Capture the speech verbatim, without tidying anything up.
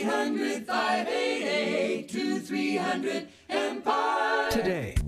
eight hundred, five eight eight, two three hundred, EMPIRE. Today.